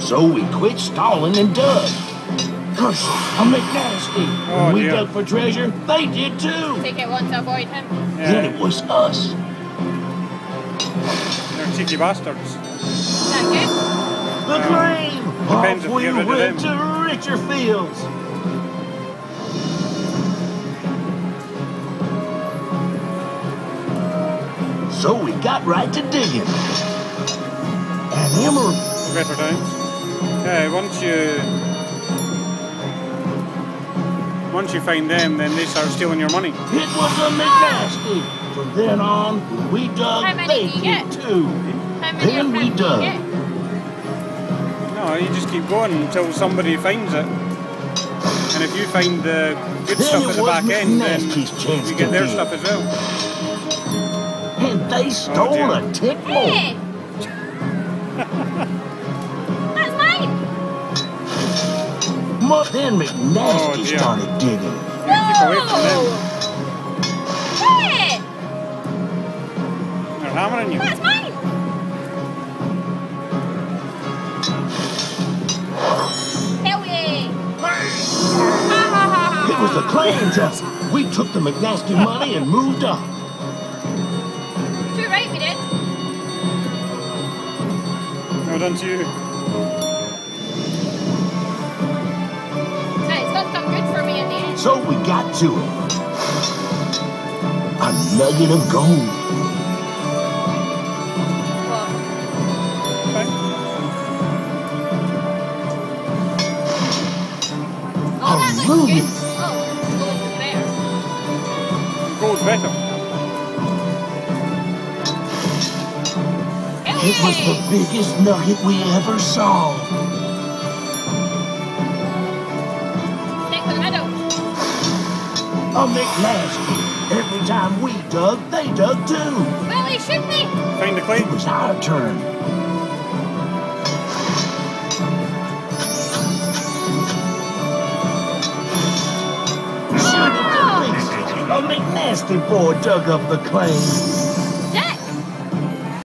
So we quit stalling and dug. Curse a McNasty. When we dug for treasure, they did too. Take it one to avoid him. Yeah. Then it was us. They're cheeky bastards. Is that good? The claim! Depends Off if we you get rid of went them. to richer fields. So we got right to digging. And emerald. Better times. Yeah, once you find them, then they start stealing your money. It was a McNasty. From then on, when we dug, How many they do you did get? too. How many Then of we them do you dug. get? No, you just keep going until somebody finds it. And if you find the good Then stuff it at the was back end, then McNasty's chance you get to their dig. stuff as well. And they stole dear. a tick more. Hey! That's mine! Then McNasty dear. started digging. Yeah, keep away from them. Hey! They're hammering you. That's mine! Hell yeah! It was the claim job. We took the McNasty money and moved on. Too right we did. No, done to you. It's not done good for me in the end. So we got to it. A nugget of gold. What? Okay. Oh, that looks ruby. good. Oh, gold is better. Gold's better. Hell It was the yeah! biggest nugget we ever saw. Stick with the middle. A McNasty. Every time we dug, they dug too. Well, he should be. Find the clay. It was our turn. Shoot it to pieces. A McNasty boy dug up the claim.